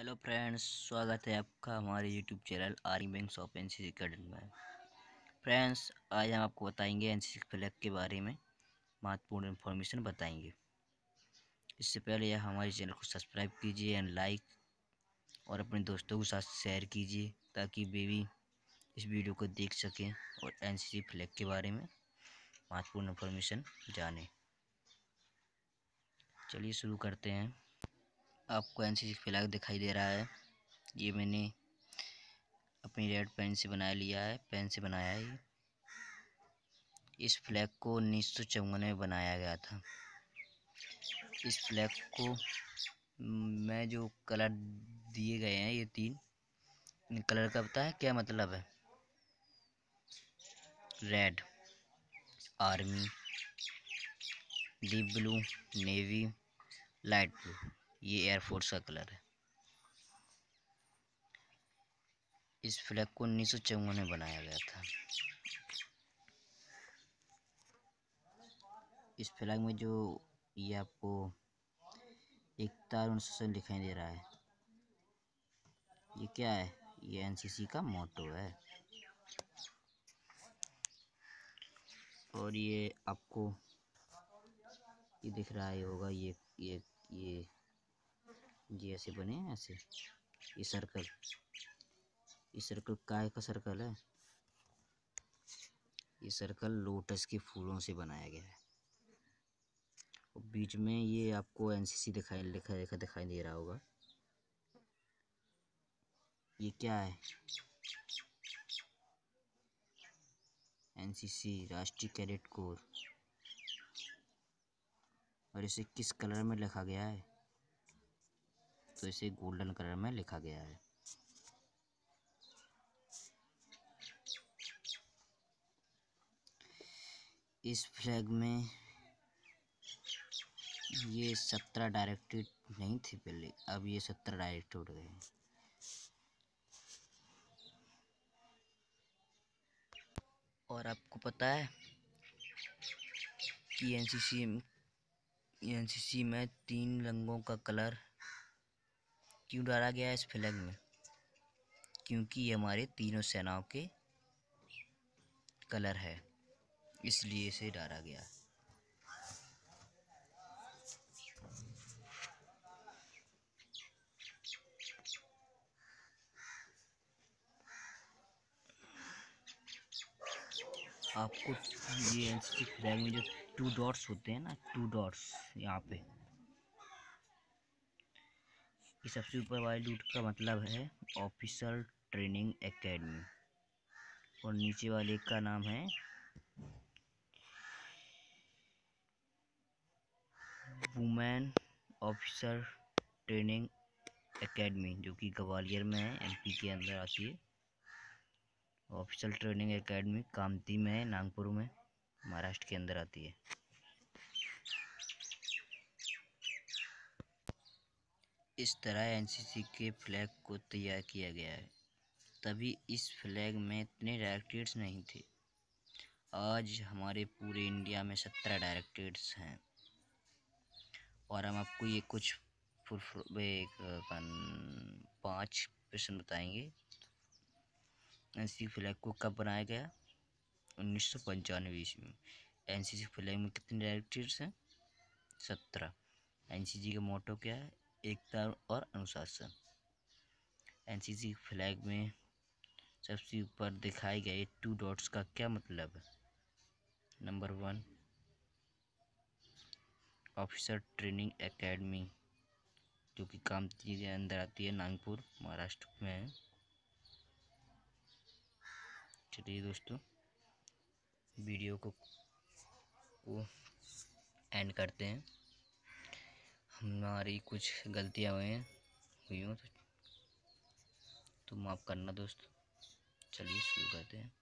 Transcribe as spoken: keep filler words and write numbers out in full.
Hello friends, स्वागत है आपका हमारे YouTube channel army bank of NCC academy में। फ्रेंड्स, आज हम आपको बताएंगे एनसीसी फ्लैग के बारे में महत्वपूर्ण इन्फॉर्मेशन बताएंगे। इससे पहले आप हमारे चैनल को सब्सक्राइब कीजिए एंड लाइक और अपने दोस्तों के साथ शेयर कीजिए ताकि वे भी इस वीडियो को देख सकें और एनसीसी फ्लैग के बारे में महत्वपूर्ण इन्फॉर्मेशन जानें। चलिए शुरू करते हैं। आपको एनसीसी फ्लैग दिखाई दे रहा है। ये मैंने अपनी रेड पेन से बना लिया है पेन से बनाया है। इस फ्लैग को उन्नीस सौ चौवन में बनाया गया था। इस फ्लैग को मैं जो कलर दिए गए हैं ये तीन, इन कलर का पता है क्या मतलब है? Red army, deep blue navy, light blue ये एयरफोर्स का कलर है। इस फ्लैग को उन्नीस सौ चौवन में बनाया गया था। इस फ्लैग में जो ये आपको एकता और अनुशासन दिखाई दे रहा है, ये क्या है? ये एनसीसी का मोटो है। और ये आपको ये दिख रहा है होगा, ये ये ये ये ऐसे बने हैं, ऐसे ये सर्कल, ये सर्कल काय का सर्कल है? ये सर्कल लोटस के फूलों से बनाया गया है। और बीच में ये आपको एनसीसी दिखाई लिखा लिखा दिखाई दे रहा होगा। ये क्या है? एनसीसी राष्ट्रीय कैडेट कोर। और इसे किस कलर में लिखा गया है? तो इसे गोल्डन कलर में लिखा गया है। इस फ्लैग में ये सत्रह डायरेक्टेड नहीं थे पहले, अब ये सत्रह डायरेक्ट हो गए हैं। और आपको पता है कि एनसीसी एनसीसी में तीन रंगों का कलर क्यों डाला गया है इस फ्लैग में? क्योंकि ये हमारे तीनों सेनाओं के कलर है, इसलिए इसे डाला गया। आपको ये एनसीसी फ्लैग में जो टू डॉट्स होते हैं ना, टू डॉट्स यहाँ पे, ये सबसे ऊपर वाले डॉट का मतलब है ऑफिसर ट्रेनिंग एकेडमी और नीचे वाले का नाम है वुमेन ऑफिसर ट्रेनिंग एकेडमी, जो कि ग्वालियर में है, एमपी के अंदर आती है। ऑफिसर ट्रेनिंग एकेडमी कामती में है, नागपुर में, महाराष्ट्र के अंदर आती है। इस तरह एनसीसी के फ्लैग को तैयार किया गया है, तभी इस फ्लैग में इतने डायरेक्टरेट्स नहीं थे। आज हमारे पूरे इंडिया में सत्रह डायरेक्टरेट्स हैं। और हम आपको ये कुछ एक पाँच प्रश्न बताएंगे। एनसीसी फ्लैग को कब बनाया गया? उन्नीस सौ पंचानवे ईस्वी में। एनसीसी फ्लैग में कितने डायरेक्टरेट्स हैं? सत्रह। एनसीसी का मोटो क्या है? एकता और अनुशासन। एनसीसी फ्लैग में सबसे ऊपर दिखाए गए टू डॉट्स का क्या मतलब है? Number one, officer training academy, जो कि कामती के अंदर आती है, नागपुर महाराष्ट्र में है। चलिए दोस्तों, वीडियो को, को एंड करते हैं। हमारी कुछ गलतियाँ हुई हैं हुई हो तो, तो माफ़ करना दोस्त। चलिए शुरू करते हैं।